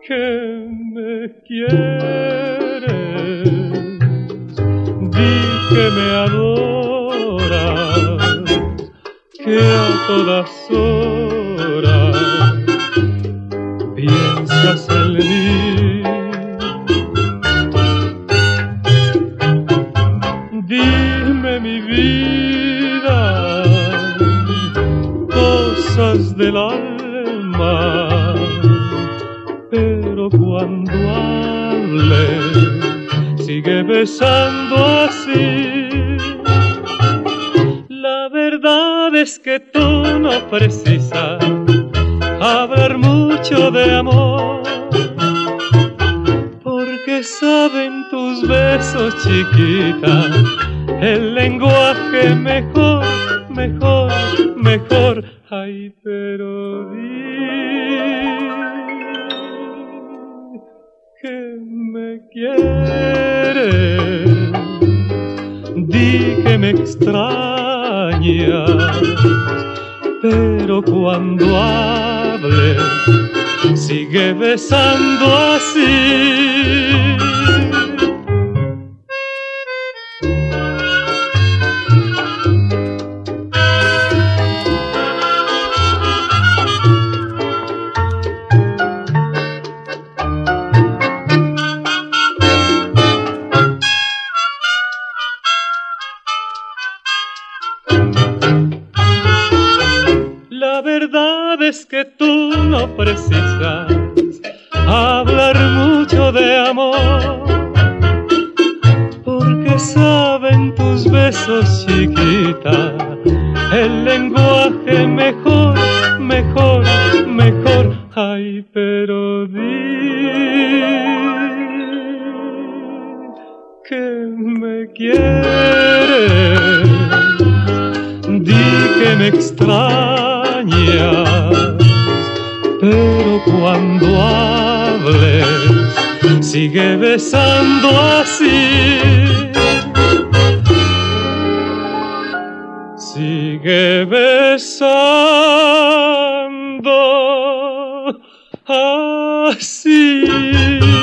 que me quieres, di que me adoras, que a todas horas piensas en mí. Dime mi vida, cosas del alma, pero cuando hable, sigue besando así. La verdad es que tú no precisas hablar mucho de amor, porque saben tus besos, chiquita, el lenguaje mejor, mejor, mejor. Ay, pero di que me quieres, di que me extrañas, pero cuando hables, sigue besando así. La verdad es que tú no precisas hablar mucho de amor, porque saben tus besos, chiquita, el lenguaje mejor, mejor, mejor. Ay, pero di que me quieres, di que me extrañas, pero cuando hables, sigue besando así. Sigue besando así.